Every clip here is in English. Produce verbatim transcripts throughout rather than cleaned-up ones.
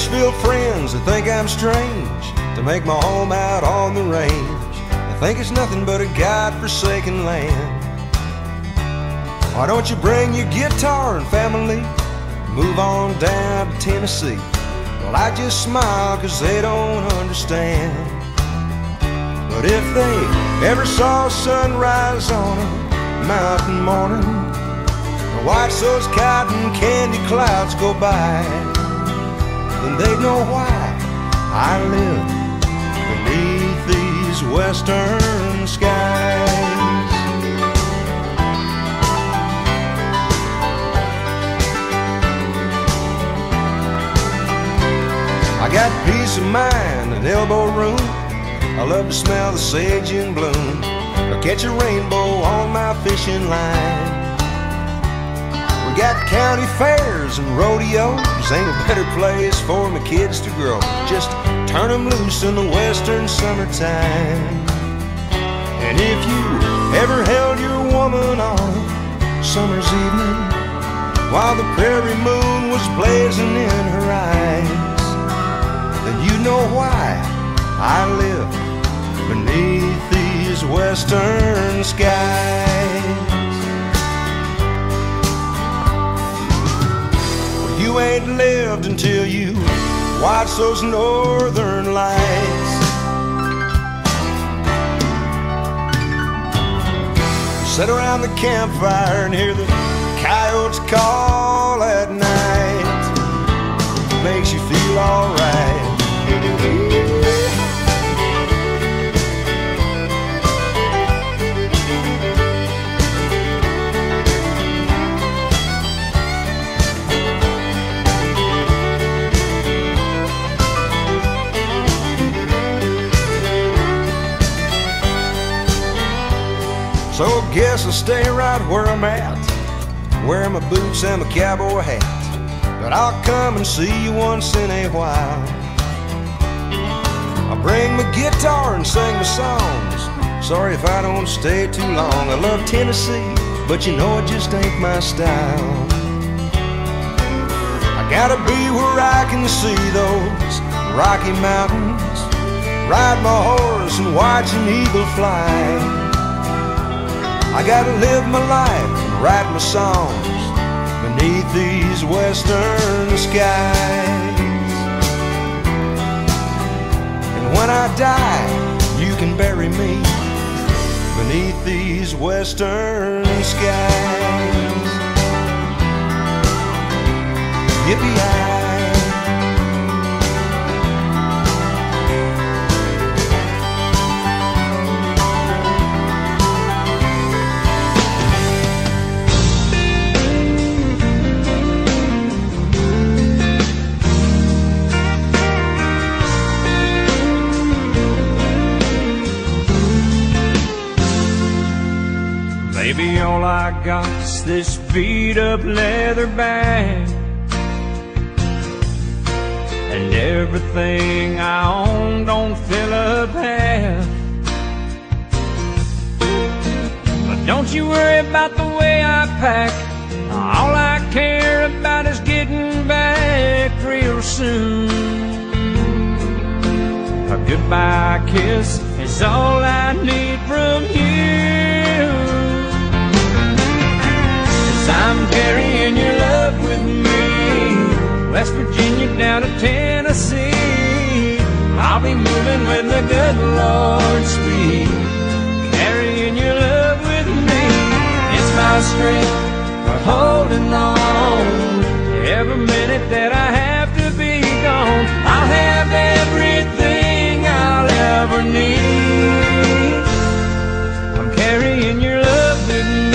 Nashville friends that think I'm strange to make my home out on the range. I think it's nothing but a God-forsaken land. Why don't you bring your guitar and family, move on down to Tennessee? Well, I just smile cause they don't understand. But if they ever saw sunrise on a mountain morning, or watch those cotton candy clouds go by, then they'd know why I live beneath these western skies. I got peace of mind and elbow room. I love to smell the sage in bloom, or catch a rainbow on my fishing line. We got county fairs and rodeos. Ain't a better place for my kids to grow. Just turn them loose in the western summertime. And if you ever held your woman on a summer's evening while the prairie moon was blazing in her eyes, then you know why I live beneath these western skies. Well, you ain't lived until you watch those northern lights. Sit around the campfire and hear the coyotes call at night. Makes you feel alright. So guess I'll stay right where I'm at, wearing my boots and my cowboy hat. But I'll come and see you once in a while. I'll bring my guitar and sing my songs. Sorry if I don't stay too long. I love Tennessee, but you know it just ain't my style. I gotta be where I can see those Rocky Mountains, ride my horse and watch an eagle fly. I gotta live my life and write my songs beneath these western skies. And when I die, you can bury me beneath these western skies. Yippee-yi. Maybe all I got is this beat up leather bag, and everything I own don't fill up half. But don't you worry about the way I pack. All I care about is getting back real soon. A goodbye kiss is all I need from you. I'm carrying your love with me, West Virginia down to Tennessee. I'll be moving when the good Lord speaks. Carrying your love with me, it's my strength for holding on. Every minute that I have to be gone, I'll have everything I'll ever need. I'm carrying your love with me.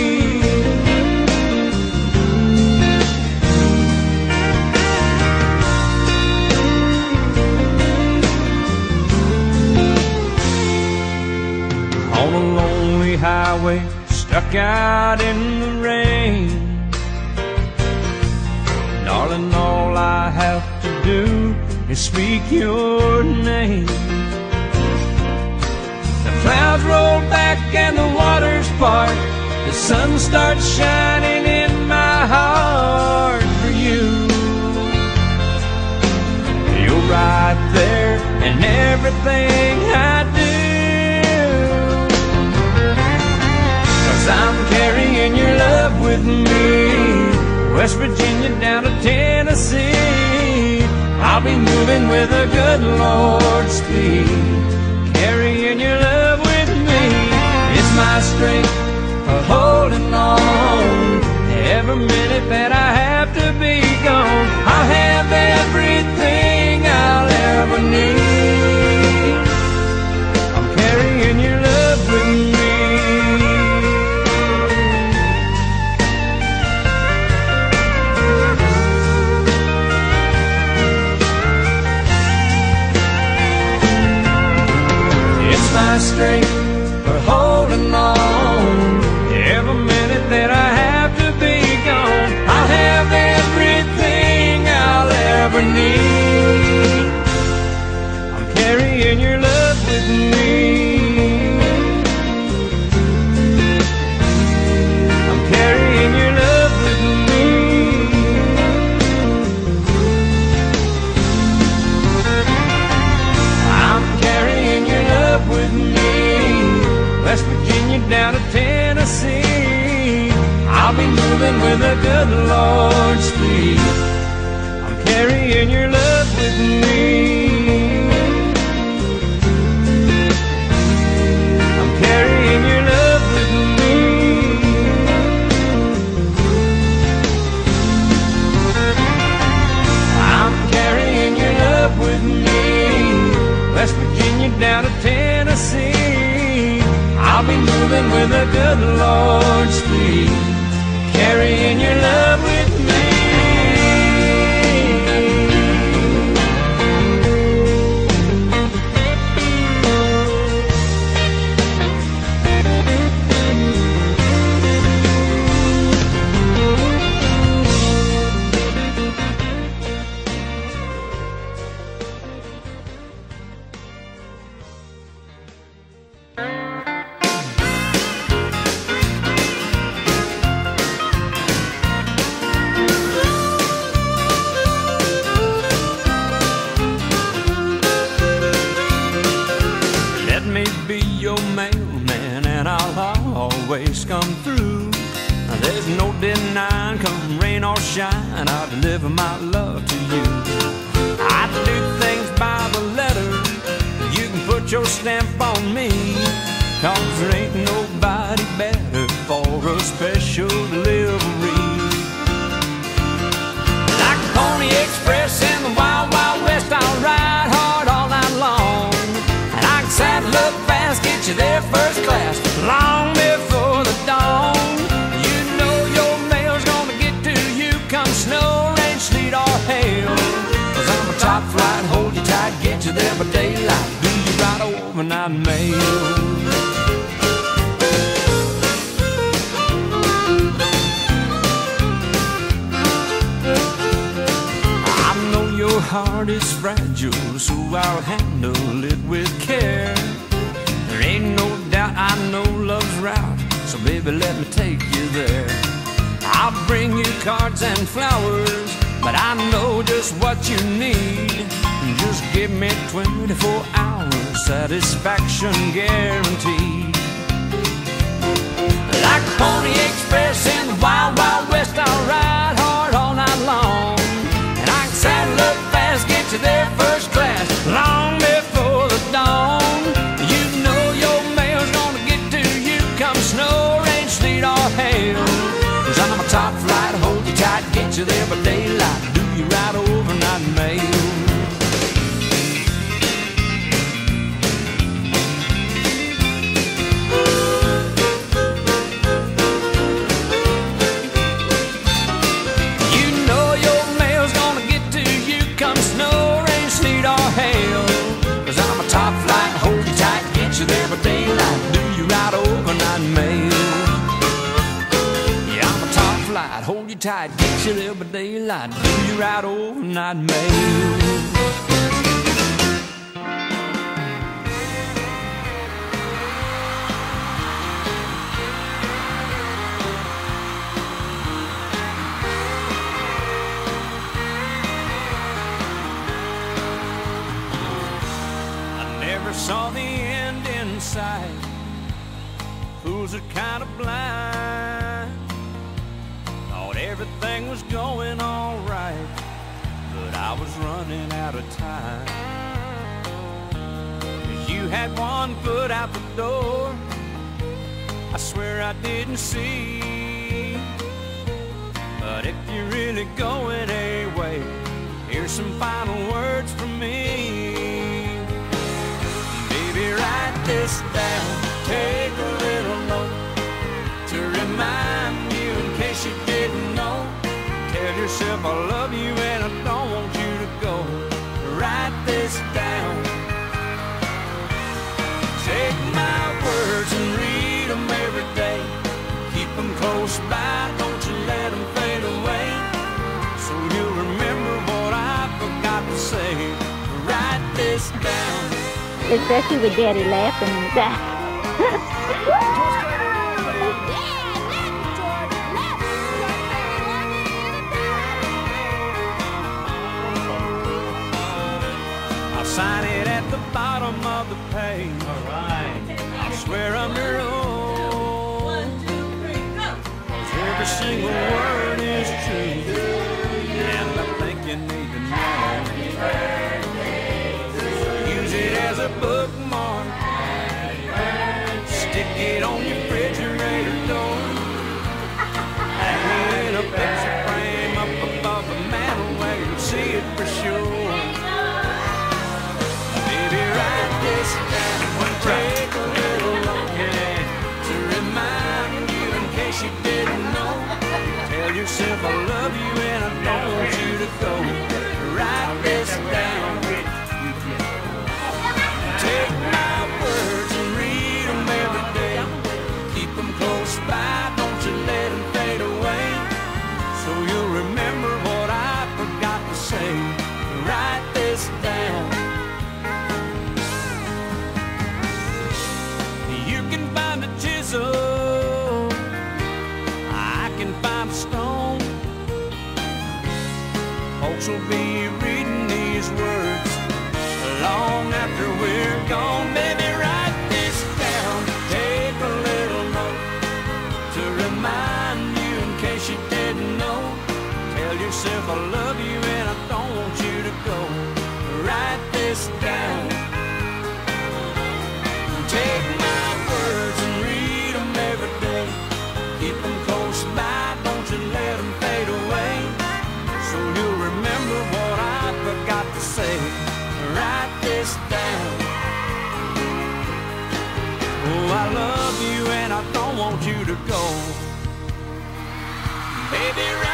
Highway, stuck out in the rain. Darling, all I have to do is speak your name. The clouds roll back and the waters part. The sun starts shining in my heart for you. right there in everything I do. 'Cause I'm carrying your love with me, West Virginia down to Tennessee. I'll be moving with a good Lord's speed, carrying your love with me. It's my strength for holding on. Every minute that I have to be gone, I'll have everything I'll ever need. I'm carrying your love with me. It's my strength for holding on. Every minute that I have to be gone, I'll have everything I'll ever need. I'm carrying your love with me. I'm carrying your love with me. I'm carrying your love with me, West Virginia down to Tennessee. I'll be moving with a good Lord's speed. I'm carrying your love with me. I'm carrying your love with me. I'm carrying your love with me, West Virginia down to Tennessee. I'll be moving with a good Lord's speed, carrying your love with me. Come through. There's no denying, come rain or shine, I'll deliver my love to you. I do things by the letter, you can put your stamp on me, 'cause there ain't nobody better for a special delivery. Like a Pony Express in the Wild Wild West, I'll ride hard all night long, and I can saddle up fast, get you there first class, long before the dawn. You know your mail's gonna get to you come snow, rain, sleet, or hail. 'Cause I'm a top flight, hold you tight, get you there by daylight, do you right overnight mail. I know your heart is fragile, so I'll handle it with care. There ain't no doubt I know love's route, so baby let me take you there. I'll bring you cards and flowers, but I know just what you need. Just give me twenty-four hours, satisfaction guaranteed. Like a Pony Express in the Wild Wild West, I'll ride hard all night long, and I can saddle up fast, get you there first class, long before the dawn. You know your mail's gonna get to you come snow, rain, sleet, or hail. 'Cause I'm a top flight, hold you tight, get you there by daylight, do you right overnight mail. You know your mail's gonna get to you come snow, rain, sleet, or hail. 'Cause I'm a top flight, hold you tight, get you there by daylight, do you right overnight mail. Yeah, I'm a top flight, hold you tight, get you there by daylight, do you right overnight mail. saw the end in sight. Fools are kind of blind. Thought everything was going all right, but I was running out of time. 'Cause you had one foot out the door, I swear I didn't see. But if you're really going away, here's some final words from me. Baby, write this down, take a little note to remind you in case you didn't know. Tell yourself I love you and I don't want you to go. Write this down. Take my words and read them every day. Keep them close by, don't you let them fade away. So you'll remember what I forgot to say. Write this down. Especially with Daddy laughing. I'll sign it at the bottom of the page. All right. I swear I'm your own. One, two, three, go. Every single word is true, and I think you need to know. Use it as a bookmark. Stick it on your refrigerator door. Hang it in a picture frame up above the mantel where you can see it for sure. Baby, write this down. Take a little longer to remind you in case you didn't know. Tell yourself I love you and I don't want you to go. Write this down. Take my words and read them every day. Keep them close by, don't you let them fade away. So you'll remember what I forgot to say. Write this down. You can find a chisel, I can find a stone. Folks will be reading these words long after we're gone. Baby, write this down. Take a little note to remind you in case you didn't know. Tell yourself I love you and I don't want you to go. Write this down. Take my words and read them every day. Keep them close by, don't you let them fade away. So you'll remember what I forgot to say. Write this down. Oh, I love you and I don't want you to go. Baby,